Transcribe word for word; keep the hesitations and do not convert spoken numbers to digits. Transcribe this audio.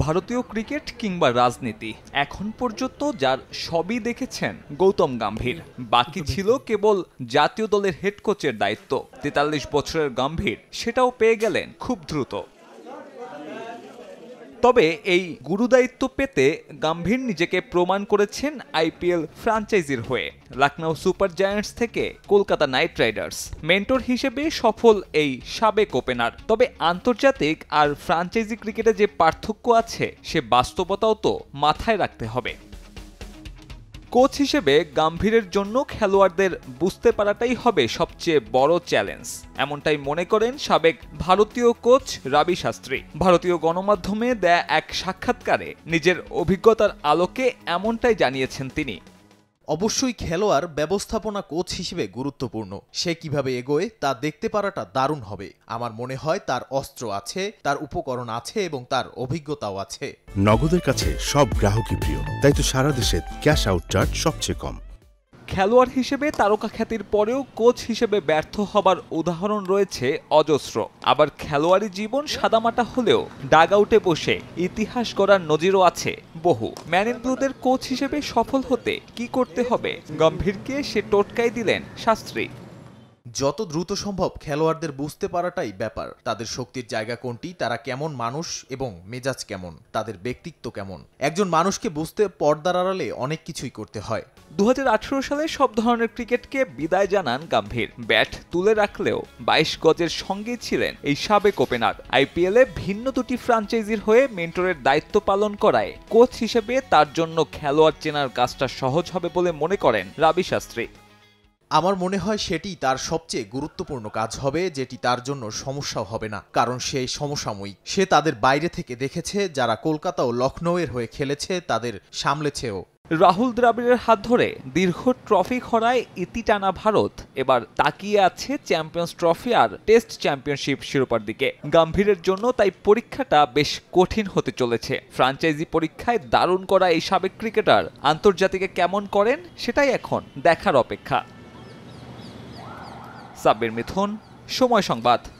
ভারতীয় ক্রিকেট কিংবা রাজনীতি এখন পর্যন্ত যার সবই দেখেছেন গৌতম গম্ভীর। বাকি ছিল কেবল জাতীয় দলের হেড কোচের দায়িত্ব। তেতাল্লিশ বছরের গম্ভীর সেটাও পেয়ে গেলেন খুব দ্রুত। তবে এই গুরুদায়িত্ব পেতে গম্ভীর নিজেকে প্রমাণ করেছেন আইপিএল ফ্র্যাঞ্চাইজির হয়ে। লখনৌ সুপার জায়ান্টস থেকে কলকাতা নাইট রাইডার্স মেন্টর হিসেবে সফল এই সাবেক ওপেনার। তবে আন্তর্জাতিক আর ফ্র্যাঞ্চাইজি ক্রিকেটে যে পার্থক্য আছে সে বাস্তবতাও তো মাথায় রাখতে হবে। কোচ হিসেবে গম্ভীরের জন্য খেলোয়াড়দের বুঝতে পারাটাই হবে সবচেয়ে বড় চ্যালেঞ্জ, এমনটাই মনে করেন সাবেক ভারতীয় কোচ রবি শাস্ত্রী। ভারতীয় গণমাধ্যমে দেয়া এক সাক্ষাৎকারে নিজের অভিজ্ঞতার আলোকে এমনটাই জানিয়েছেন তিনি। অবশ্যই খেলোয়াড় ব্যবস্থাপনা কোচ হিসেবে গুরুত্বপূর্ণ। সে কিভাবে এগোয় তা দেখতে পারাটা দারুণ হবে। আমার মনে হয় তার অস্ত্র আছে, তার উপকরণ আছে এবং তার অভিজ্ঞতাও আছে। নগদের কাছে সব গ্রাহকই প্রিয়, তাই তো সারা দেশে ক্যাশ আউট চার্জ সবচেয়ে কম। খেলোয়াড় হিসেবে তারকা খ্যাতির পরেও কোচ হিসেবে ব্যর্থ হবার উদাহরণ রয়েছে অজস্র। আবার খেলোয়াড়ি জীবন সাদামাটা হলেও ডাগ আউটে বসে ইতিহাস গড়ার নজিরও আছে বহু। ম্যান ইন ব্লুদের কোচ হিসেবে সফল হতে কি করতে হবে গম্ভীরকে সে টোটকাই দিলেন শাস্ত্রী। যত দ্রুত সম্ভব খেলোয়াড়দের বুঝতে পারাটাই ব্যাপার। তাদের শক্তির জায়গা কোনটি, তারা কেমন মানুষ এবং মেজাজ কেমন, তাদের ব্যক্তিত্ব কেমন। একজন মানুষকে বুঝতে পর্দার আড়ালে অনেক কিছুই করতে হয়। দু হাজার আঠারো সালে সব ধরনের ক্রিকেটকে বিদায় জানান গম্ভীর। ব্যাট তুলে রাখলেও বাইশ গজের সঙ্গেই ছিলেন এই সাবেক ওপেনার। আইপিএলে ভিন্ন দুটি ফ্র্যাঞ্চাইজির হয়ে মেন্টরের দায়িত্ব পালন করায় কোচ হিসেবে তার জন্য খেলোয়াড় চেনার কাজটা সহজ হবে বলে মনে করেন রবি শাস্ত্রী। আমার মনে হয় সেটি তার সবচেয়ে গুরুত্বপূর্ণ কাজ হবে, যেটি তার জন্য সমস্যাও হবে না, কারণ সে সমসাময়িক। সে তাদের বাইরে থেকে দেখেছে, যারা কলকাতা ও লখনৌয়ের হয়ে খেলেছে তাদের সামলেছেও। রাহুল দ্রাবিড়ের হাত ধরে দীর্ঘ ট্রফি খরায় ইতি টানা ভারত এবার তাকিয়ে আছে চ্যাম্পিয়ন্স ট্রফি আর টেস্ট চ্যাম্পিয়নশিপ শিরোপার দিকে। গম্ভীরের জন্য তাই পরীক্ষাটা বেশ কঠিন হতে চলেছে। ফ্র্যাঞ্চাইজি পরীক্ষায় দারুণ করা এই সাবেক ক্রিকেটার আন্তর্জাতিকে কেমন করেন সেটাই এখন দেখার অপেক্ষা। সাব্বির মিথুন, সময় সংবাদ।